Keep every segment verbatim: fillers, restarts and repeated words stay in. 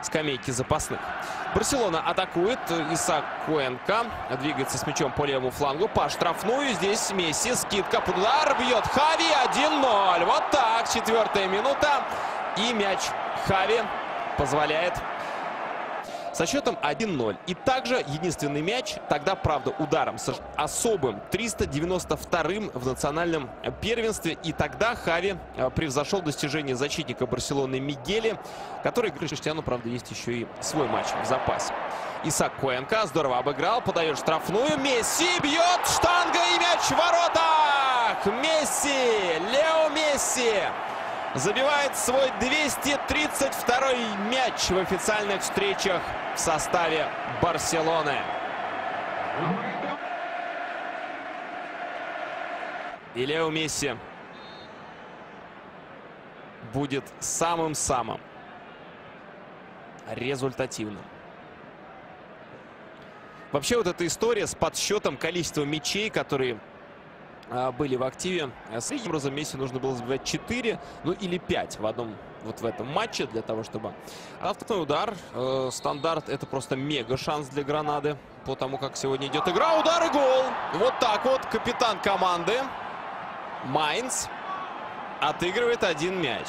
скамейки запасных. Барселона атакует. Исаак Куэнка двигается с мячом по левому флангу. По штрафную. Здесь Месси. Скидка под удар. Бьет Хави. один ноль. Вот так. Четвертая минута. И мяч Хави позволяет со счетом один ноль. И также единственный мяч, тогда, правда, ударом с особым триста девяносто вторым в национальном первенстве. И тогда Хави превзошел достижение защитника Барселоны Мигеля, который, Криштиану, правда, есть еще и свой матч в запасе. Исаак Куэнка здорово обыграл, подает штрафную. Месси бьет, штанга и мяч в воротах! Месси! Лео Месси! Забивает свой двести тридцать второй мяч в официальных встречах в составе Барселоны. И Лео Месси будет самым-самым результативным. Вообще вот эта история с подсчетом количества мячей, которые были в активе. Средним образом Месси нужно было забивать четыре, ну или пять в одном вот в этом матче для того, чтобы... Автоматный удар, э, стандарт, это просто мега шанс для Гранады по тому, как сегодня идет игра. Удар и гол. Вот так вот капитан команды Майнц отыгрывает один мяч.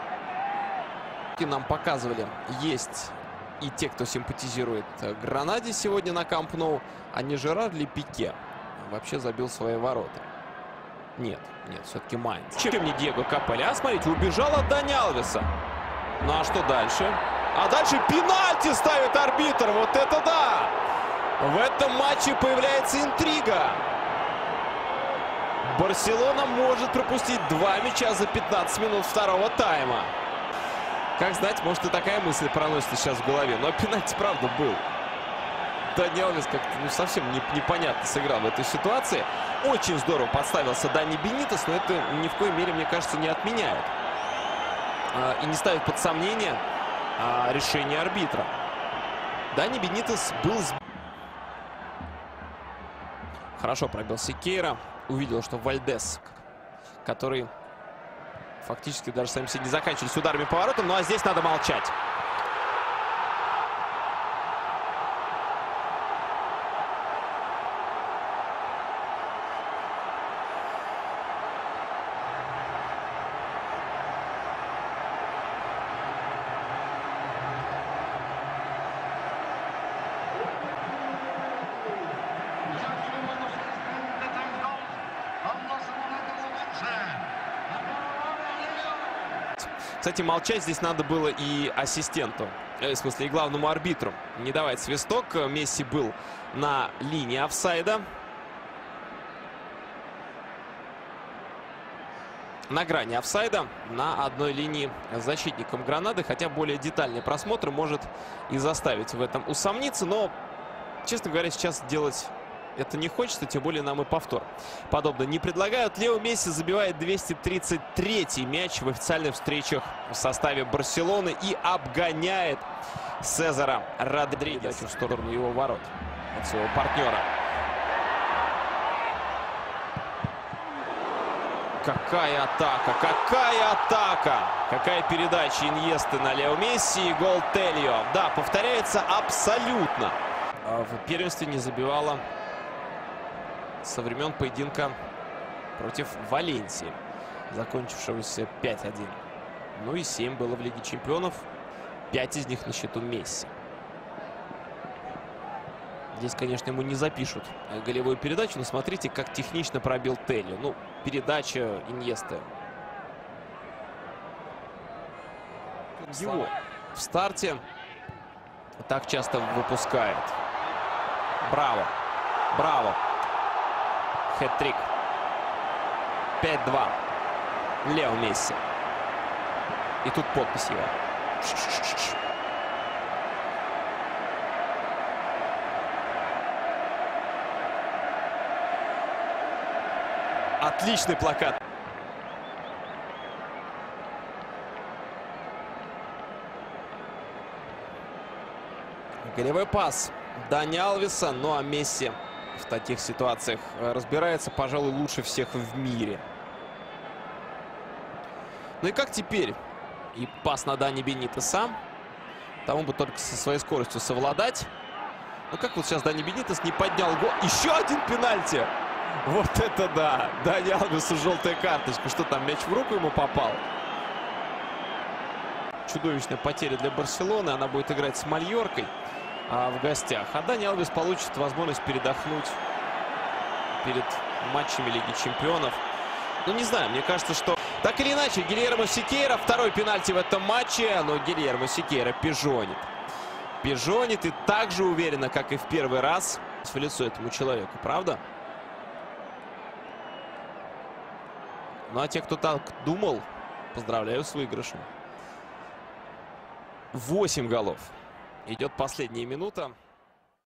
И нам показывали, есть и те, кто симпатизирует Гранаде сегодня на Камп Ноу, а не Жерар ли Пике вообще забил свои ворота. Нет, нет, все-таки Майнц. Чем не Диего Капелли? А смотрите, убежал от Дани Алвеса. Ну а что дальше? А дальше пенальти ставит арбитр. Вот это да! В этом матче появляется интрига. Барселона может пропустить два мяча за пятнадцать минут второго тайма. Как знать, может и такая мысль проносится сейчас в голове. Но пенальти правда был. Дани Алвес как-то ну, совсем не, непонятно сыграл в этой ситуации. Очень здорово подставился Дани Бенитес, но это ни в коей мере, мне кажется, не отменяет. А, и не ставит под сомнение а, решение арбитра. Дани Бенитес был... Хорошо пробил Сикейра. Увидел, что Вальдес, который фактически даже сами себе не заканчивались ударами по воротам. Ну а здесь надо молчать. Кстати, молчать здесь надо было и ассистенту, в смысле и главному арбитру. Не давать свисток. Месси был на линии офсайда. На грани офсайда, на одной линии с защитником Гранады. Хотя более детальный просмотр может и заставить в этом усомниться. Но, честно говоря, сейчас делать... это не хочется, тем более нам и повтор подобно не предлагают. Лео Месси забивает двести тридцать третий мяч в официальных встречах в составе Барселоны и обгоняет Сезара Родригеса в сторону его ворот от своего партнера. Какая атака, какая атака! Какая передача Иньесты на Лео Месси и гол Тельо. Да, повторяется абсолютно. В первенстве не забивала со времен поединка против Валенсии, закончившегося пять один. Ну и семь было в Лиге Чемпионов. пять из них на счету Месси. Здесь, конечно, ему не запишут голевую передачу, но смотрите, как технично пробил Тельо. Ну, передача Иньесты. Его в старте так часто выпускает. Браво. Браво. Хэт-трик. пять два. Лео Месси. И тут подпись его. Отличный плакат. Голевой пас Дани Алвеса. Ну а Месси в таких ситуациях разбирается, пожалуй, лучше всех в мире. Ну и как теперь? И пас на Дани Бенитеса. Тому бы только со своей скоростью совладать. Ну как вот сейчас Дани Бенитес не поднял гол. Еще один пенальти. Вот это да. Дани Алвесу желтая карточка. Что там, мяч в руку ему попал? Чудовищная потеря для Барселоны. Она будет играть с Мальоркой а, в гостях. А Дани Алвес получит возможность передохнуть перед матчами Лиги Чемпионов. Ну, не знаю, мне кажется, что... Так или иначе, Гильермо Сикейра. Второй пенальти в этом матче. Но Гильермо Сикейра пижонит. Пижонит и так же уверенно, как и в первый раз, в лицо этому человеку. Правда? Ну, а те, кто так думал, поздравляю с выигрышем. восемь голов. Идет последняя минута.